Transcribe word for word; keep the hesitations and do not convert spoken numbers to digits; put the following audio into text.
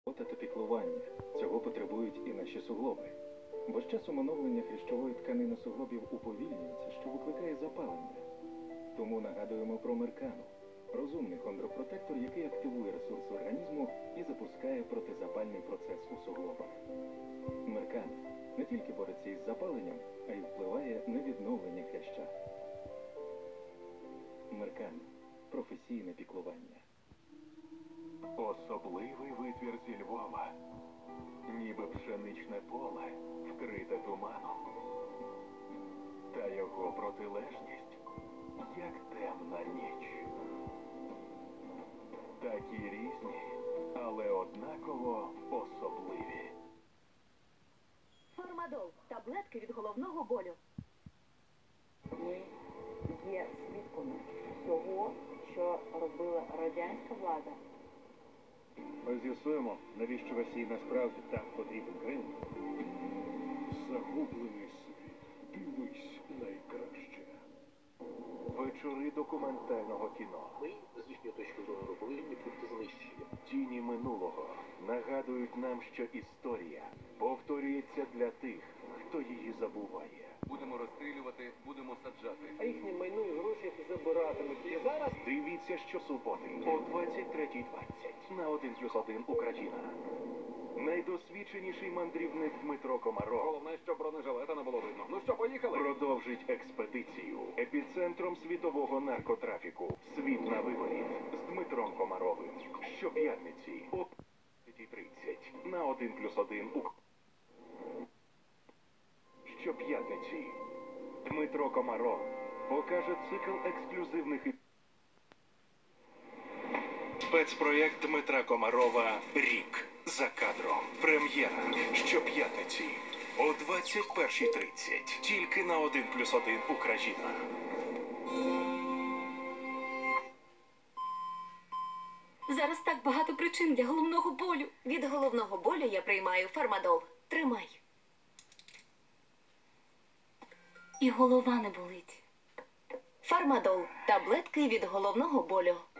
Та піклування. Цього потребують і наші суглоби. Бо з часом оновлення хрящової тканини суглобів уповільнюється, що викликає запалення. Тому нагадуємо про Меркану – розумний хондропротектор, який активує ресурси організму і запускає протизапальний процес у суглобах. Меркана не тільки бореться із запаленням, а й впливає на відновлення хряща. Меркана – професійне піклування. Особливий витвір зі Львова, ніби пшеничне поле, вкрите туманом. Та його протилежність, як темна ніч. Такі різні, але однаково особливі. Фармадол – таблетки від головного болю. Ми є свідками всього, що робила радянська влада. Ми з'ясуємо, навіщо Росії насправді так потрібен Крим. Загублений світ. Дивись найкраще. Вечори документального кіно. Ми, з їхньої точки зору, повинні бути знищені. Тіні минулого нагадують нам, що історія повторюється для тих, хто її забуває. Будемо розстрілювати, будемо саджати. А їхнє майно і гроші забиратимуть. І зараз Дивіться щосуботи о двадцять третій двадцять на один плюс один Україна. Найдосвідченіший мандрівник Дмитро Комаров Головне, щоб бронежилета не було видно. Ну що, поїхали? продовжить експедицію епіцентром світового наркотрафіку. Світ на виворіт з Дмитром Комаровим. Щоп'ятниці о двадцять тридцять на один плюс один Україна. Щоп'ятниці Дмитро Комаров покаже цикл ексклюзивних і... Спецпроєкт Дмитра Комарова «Рік за кадром». Прем'єра щоп'ятниці о двадцять першій тридцять. Тільки на один плюс один Україна. Зараз так багато причин для головного болю. Від головного болю я приймаю Фармадол. Тримай. І голова не болить. Фармадол. Таблетки від головного болю.